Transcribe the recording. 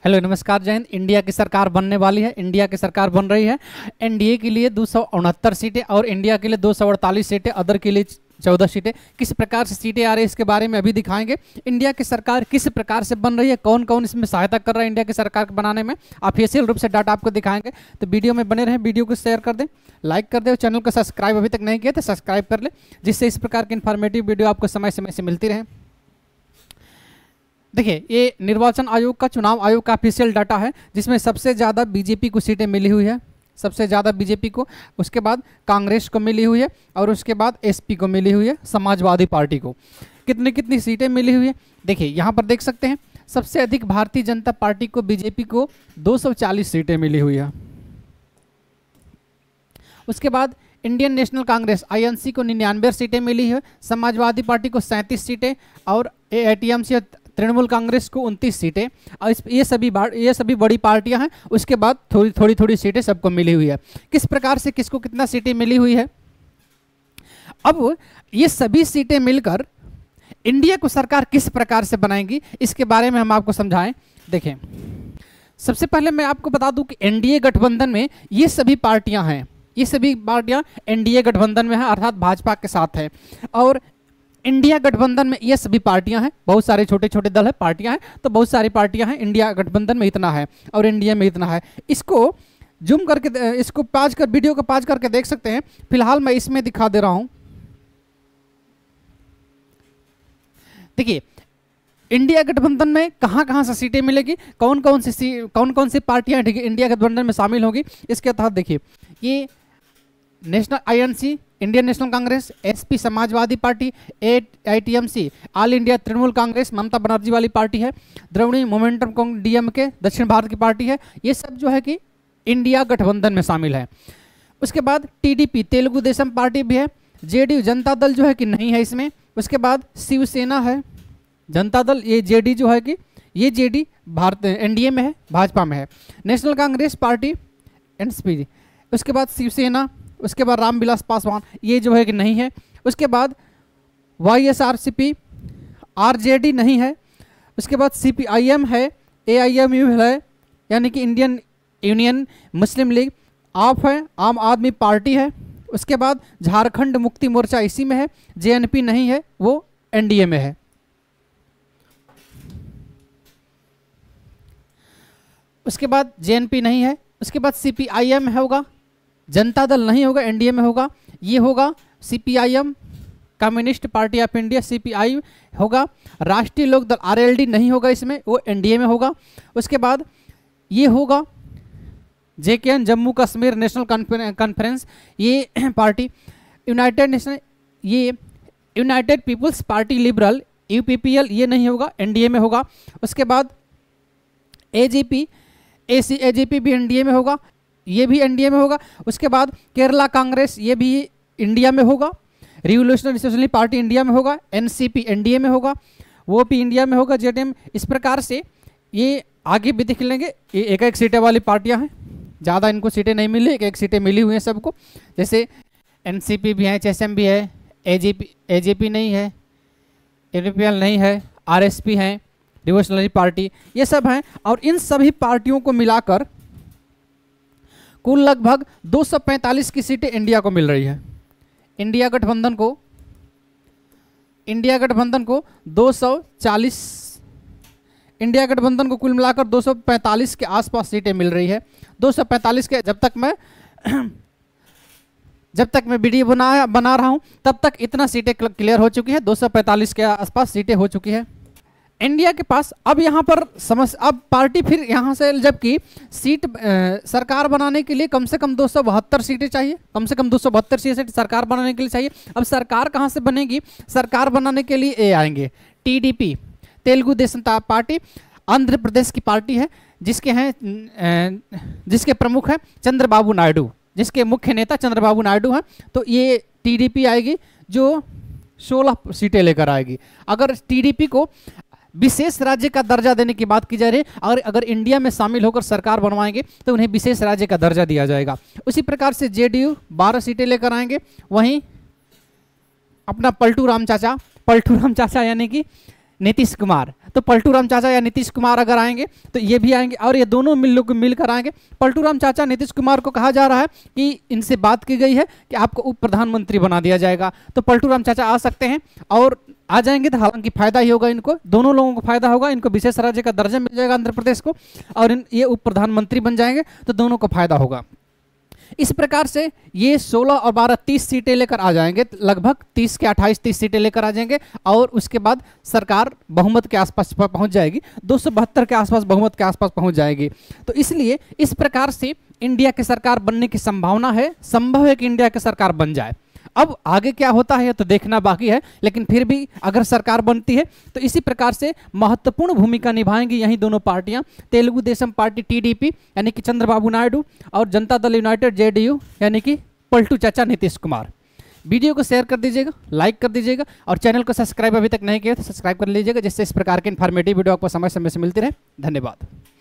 Hello नमस्कार जय Hind. India की सरकार बनने वाली है, इंडिया की सरकार बन रही है। एनडीए के लिए 269 सीटें और इंडिया के लिए 248 सीटें, अदर के लिए 14 सीटें। किस प्रकार से सीटें आ रही है इसके बारे में अभी दिखाएंगे। इंडिया की सरकार किस प्रकार से बन रही है, कौन कौन इसमें सहायता कर रहा है इंडिया की सरकार को बनाने में, ऑफिशियल रूप से डाटा आपको दिखाएंगे। तो वीडियो में बने रहें, वीडियो को शेयर कर दें, लाइक कर दें, चैनल को सब्सक्राइब अभी तक नहीं किया तो सब्सक्राइब कर लें, जिससे इस प्रकार की इन्फॉर्मेटिव वीडियो आपको समय समय से मिलती रहे। देखिए, ये निर्वाचन आयोग का, चुनाव आयोग का ऑफिशियल डाटा है, जिसमें सबसे ज़्यादा बीजेपी को सीटें मिली हुई है, सबसे ज़्यादा बीजेपी को, उसके बाद कांग्रेस को मिली हुई है और उसके बाद एसपी को मिली हुई है, समाजवादी पार्टी को। कितनी कितनी सीटें मिली हुई है देखिए, यहाँ पर देख सकते हैं। सबसे अधिक भारतीय जनता पार्टी को, बीजेपी को 240 सीटें मिली हुई है। उसके बाद इंडियन नेशनल कांग्रेस आईएनसी को 99 सीटें मिली है, समाजवादी पार्टी को 37 सीटें और एटीएमसी तृणमूल कांग्रेस को 29 सीटें। और ये सभी बड़ी पार्टियां हैं। उसके बाद थोड़ी सीटें सबको मिली हुई है। किस प्रकार से किसको कितना सीटें मिली हुई है, अब ये सभी सीटें मिलकर इंडिया को सरकार किस प्रकार से बनाएंगी, इसके बारे में हम आपको समझाएं। देखें, सबसे पहले मैं आपको बता दूं कि एनडीए गठबंधन में ये सभी पार्टियां हैं, ये सभी पार्टियां एनडीए गठबंधन में हैं, अर्थात भाजपा के साथ है। और इंडिया गठबंधन में ये सभी पार्टियां हैं, बहुत सारे छोटे छोटे दल है, पार्टियां हैं, तो बहुत सारी पार्टियां हैं। इंडिया गठबंधन में इतना है और एनडीए में इतना है। इसको जूम करके, इसको पाज कर, वीडियो को पाज करके देख सकते हैं। फिलहाल मैं इसमें दिखा दे रहा हूं। देखिए, इंडिया गठबंधन में कहां कहां से सीटें मिलेगी, कौन कौन सी पार्टियां इंडिया गठबंधन में शामिल होगी, इसके तहत देखिए, ये national INC, Indian National Congress, SP Samajwadi party, ATMC all India Trinamool Congress Mamata Banerjee वाली पार्टी है, द्रविड़ मोमेंटम डीएमके दक्षिण भारत की पार्टी है। ये सब जो है कि इंडिया गठबंधन में शामिल है। उसके बाद टीडीपी तेलुगु देशम पार्टी भी है, जेडीयू जनता दल जो है कि नहीं है इसमें। उसके बाद शिवसेना है, जनता दल, ये जेडी जो है कि ये जेडी भारत एनडीए में है, भाजपा में है। नेशनल कांग्रेस पार्टी एनसीपी, उसके बाद शिवसेना, उसके बाद रामविलास पासवान, ये जो है कि नहीं है। उसके बाद वाईएसआरसीपी, आरजेडी नहीं है। उसके बाद सीपीआईएम है, एआईएमयू है, यानी कि इंडियन यूनियन मुस्लिम लीग, आप है, आम आदमी पार्टी है। उसके बाद झारखंड मुक्ति मोर्चा इसी में है, जेएनपी नहीं है, वो एनडीए में है। उसके बाद जेएनपी नहीं है। उसके बाद सीपीआईएम होगा, जनता दल नहीं होगा, एनडीए में होगा। ये होगा CPIM, communist party of India, CPI होगा। राष्ट्रीय लोक दल आरएलडी नहीं होगा इसमें, वो एनडीए में होगा। उसके बाद ये होगा JKN, Jammu Kashmir national conference, ये party. United people's party liberal, UPPL, ये नहीं होगा, एनडीए में होगा। उसके बाद एजीपी भी एनडीए में होगा, ये भी एनडीए में होगा। उसके बाद केरला कांग्रेस, ये भी इंडिया में होगा। रिवोल्यूशनरी सोशलिस्ट पार्टी इंडिया में होगा, एनसीपी एनडीए में होगा, वो भी इंडिया में होगा, जेडीएम। इस प्रकार से ये आगे भी देख लेंगे। ये एक एक सीटें वाली पार्टियां हैं, ज़्यादा इनको सीटें नहीं मिली, एक एक सीटें मिली हुई हैं सबको। जैसे एनसीपी भी है, एचएसएम भी है, एजेपी नहीं है, यूपीपीएल नहीं है, आरएसपी है, रिवोल्यूशनरी पार्टी, ये सब हैं। और इन सभी पार्टियों को मिलाकर कुल लगभग 245 की सीटें इंडिया को मिल रही है। इंडिया गठबंधन को 240, इंडिया गठबंधन को कुल मिलाकर 245 के आसपास सीटें मिल रही है। 245 के, जब तक मैं वीडियो बना रहा हूं तब तक इतना सीटें क्लियर हो चुकी है, 245 के आसपास सीटें हो चुकी है इंडिया के पास। अब यहाँ पर अब पार्टी फिर यहाँ से, जबकि सीट सरकार बनाने के लिए कम से कम 272 सीटें चाहिए, कम से कम 272 सीटें सरकार बनाने के लिए चाहिए। अब सरकार कहाँ से बनेगी, सरकार बनाने के लिए ये आएंगे टीडीपी तेलुगु देशम पार्टी, आंध्र प्रदेश की पार्टी है, जिसके प्रमुख है चंद्रबाबू नायडू, जिसके मुख्य नेता चंद्रबाबू नायडू हैं। तो ये टीडीपी आएगी जो 16 सीटें लेकर आएगी। अगर टीडीपी को विशेष राज्य का दर्जा देने की बात की जा रही है, और अगर इंडिया में शामिल होकर सरकार बनवाएंगे तो उन्हें विशेष राज्य का दर्जा दिया जाएगा। उसी प्रकार से जेडीयू 12 सीटें लेकर आएंगे। वहीं अपना पलटू राम चाचा यानी कि नीतीश कुमार, तो पलटू राम चाचा या नीतीश कुमार अगर आएंगे तो ये भी आएंगे और ये दोनों मिलकर आएंगे। पलटू राम चाचा नीतीश कुमार को कहा जा रहा है कि इनसे बात की गई है कि आपको उप प्रधानमंत्री बना दिया जाएगा, तो पलटू राम चाचा आ सकते हैं और आ जाएंगे तो हालांकि फायदा ही होगा, इनको दोनों लोगों को फायदा होगा, इनको विशेष राज्य का दर्जा मिल जाएगा आंध्र प्रदेश को, और ये उप प्रधानमंत्री बन जाएंगे तो दोनों को फायदा होगा। इस प्रकार से ये 16 और 12 30 सीटें लेकर आ जाएंगे, लगभग 30 के 28-30 सीटें लेकर आ जाएंगे और उसके बाद सरकार बहुमत के आसपास पहुंच जाएगी, 272 के आसपास बहुमत के आसपास पहुंच जाएगी। तो इसलिए इस प्रकार से इंडिया की सरकार बनने की संभावना है, संभव है कि इंडिया की सरकार बन जाए। अब आगे क्या होता है तो देखना बाकी है, लेकिन फिर भी अगर सरकार बनती है तो इसी प्रकार से महत्वपूर्ण भूमिका निभाएंगी यही दोनों पार्टियां, तेलुगु देशम पार्टी टीडीपी यानी कि चंद्रबाबू नायडू और जनता दल यूनाइटेड जेडीयू यानी कि पलटू चाचा नीतीश कुमार। वीडियो को शेयर कर दीजिएगा, लाइक कर दीजिएगा और चैनल को सब्सक्राइब अभी तक नहीं किया तो सब्सक्राइब कर लीजिएगा, जिससे इस प्रकार के इन्फॉर्मेटिव वीडियो आपको समय समय से मिलती रहे। धन्यवाद।